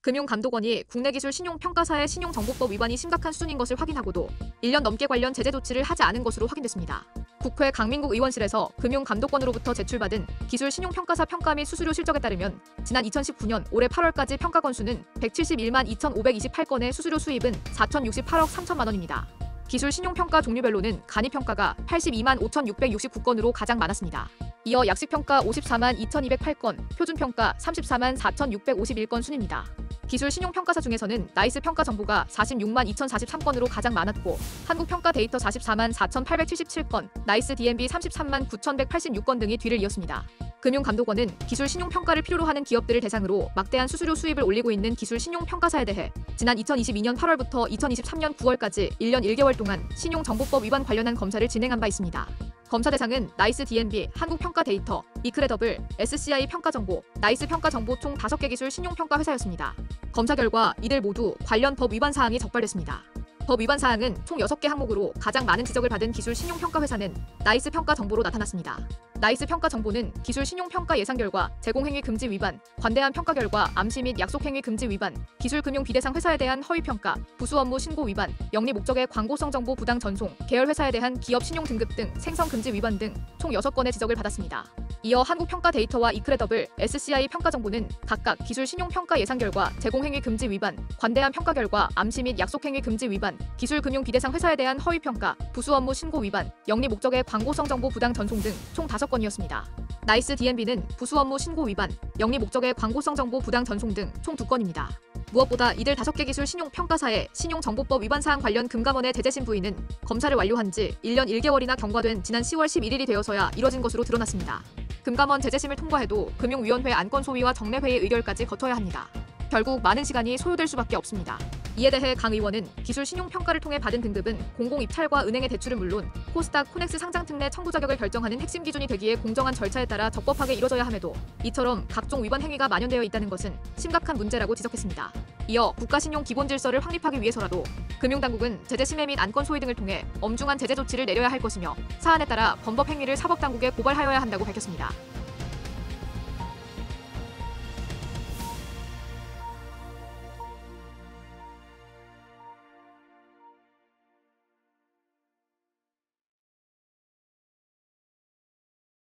금융감독원이 국내기술신용평가사의 신용정보법 위반이 심각한 수준인 것을 확인하고도 1년 넘게 관련 제재 조치를 하지 않은 것으로 확인됐습니다. 국회 강민국 의원실에서 금융감독원으로부터 제출받은 기술신용평가사 평가 및 수수료 실적에 따르면 지난 2019년 올해 8월까지 평가 건수는 171만 2,528건의 수수료 수입은 4,068억 3천만 원입니다. 기술신용평가 종류별로는 간이평가가 82만 5,669건으로 가장 많았습니다. 이어 약식평가 54만 2,208건, 표준평가 34만 4,651건 순입니다. 기술신용평가사 중에서는 나이스평가 정보가 46만 2,043건으로 가장 많았고 한국평가데이터 44만 4,877건, 나이스DNB 33만 9,186건 등이 뒤를 이었습니다. 금융감독원은 기술신용평가를 필요로 하는 기업들을 대상으로 막대한 수수료 수입을 올리고 있는 기술신용평가사에 대해 지난 2022년 8월부터 2023년 9월까지 1년 1개월 동안 신용정보법 위반 관련한 검사를 진행한 바 있습니다. 검사 대상은 나이스DNB, 한국평가데이터, 이크레더블, SCI 평가정보, 나이스평가정보 총 5개 기술 신용평가 회사였습니다. 검사 결과 이들 모두 관련 법 위반 사항이 적발됐습니다. 법 위반 사항은 총 6개 항목으로 가장 많은 지적을 받은 기술 신용평가 회사는 나이스평가 정보로 나타났습니다. 나이스평가 정보는 기술 신용평가 예상 결과 제공행위 금지 위반, 관대한 평가 결과 암시 및 약속행위 금지 위반, 기술금융 비대상 회사에 대한 허위평가, 부수 업무 신고 위반, 영리 목적의 광고성 정보 부당 전송, 계열 회사에 대한 기업 신용 등급 등 생성 금지 위반 등 총 6건의 지적을 받았습니다. 이어 한국평가데이터와 이크레더블, SCI 평가정보는 각각 기술 신용평가 예상 결과 제공행위 금지 위반, 관대한 평가 결과 암시 및 약속행위 금지 위반, 기술금융 비대상 회사에 대한 허위평가, 부수 업무 신고 위반, 영리 목적의 광고성 정보 부당 전송 등 총 5건이었습니다. 나이스DNB는 부수 업무 신고 위반, 영리 목적의 광고성 정보 부당 전송 등 총 2건입니다. 무엇보다 이들 5개 기술 신용평가사의 신용정보법 위반 사항 관련 금감원의 제재심 부인은 검사를 완료한 지 1년 1개월이나 경과된 지난 10월 11일이 되어서야 이뤄진 것으로 드러났습니다. 금감원 제재심을 통과해도 금융위원회 안건 소위와 정례회의 의결까지 거쳐야 합니다. 결국 많은 시간이 소요될 수밖에 없습니다. 이에 대해 강 의원은 기술 신용평가를 통해 받은 등급은 공공입찰과 은행의 대출은 물론 코스닥, 코넥스 상장특 내 청구 자격을 결정하는 핵심 기준이 되기에 공정한 절차에 따라 적법하게 이뤄져야 함에도 이처럼 각종 위반 행위가 만연되어 있다는 것은 심각한 문제라고 지적했습니다. 이어 국가신용기본질서를 확립하기 위해서라도 금융당국은 제재심해 및 안건 소위 등을 통해 엄중한 제재 조치를 내려야 할 것이며 사안에 따라 범법 행위를 사법당국에 고발하여야 한다고 밝혔습니다.